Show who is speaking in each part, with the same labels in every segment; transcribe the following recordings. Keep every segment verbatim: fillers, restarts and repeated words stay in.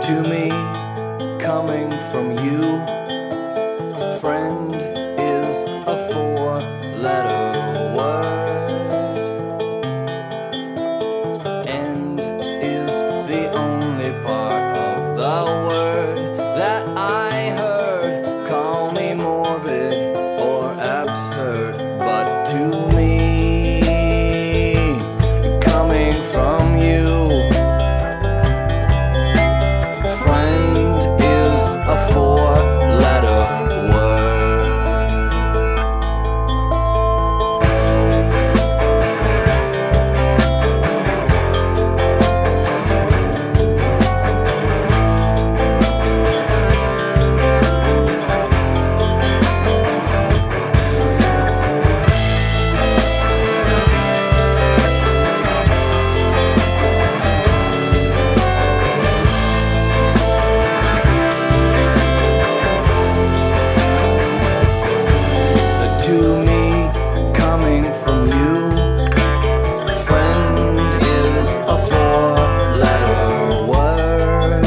Speaker 1: to me, coming from you. Friend is a four-letter word. End is the only part of the word that I heard. Call me morbid or absurd, but to me, coming from you, friend is a four-letter word. To me, coming from you, friend is a four-letter word.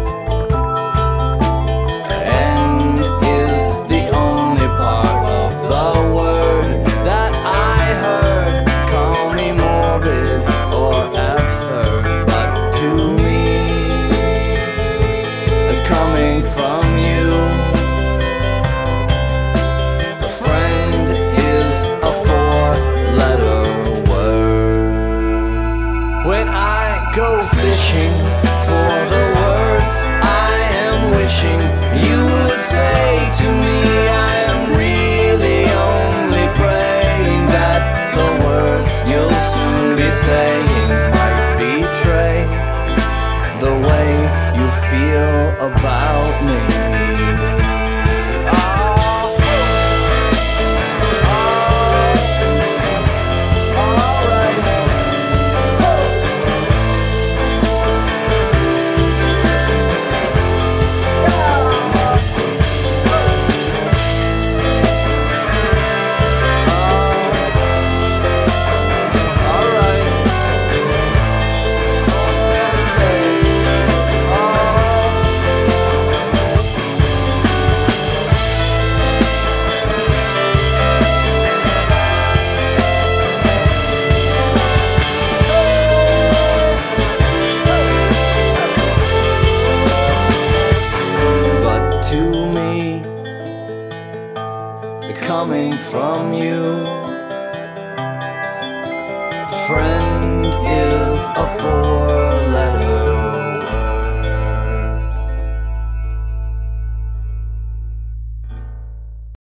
Speaker 1: End is the only part of the word that I heard. Call me morbid or absurd, but to me, coming from you, friend is a four-letter word. When I go fishing for the words I am wishing you would say to me, I am really only praying that the words you'll soon be saying might betray the way you feel about me. Coming from you, friend is a four